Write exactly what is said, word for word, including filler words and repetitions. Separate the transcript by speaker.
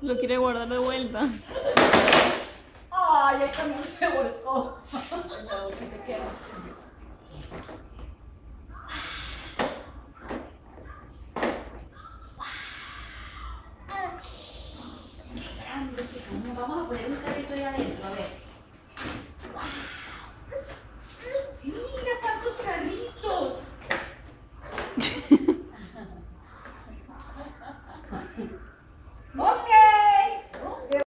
Speaker 1: Lo quiere guardar de vuelta.
Speaker 2: ¡Ay, el camión se volcó!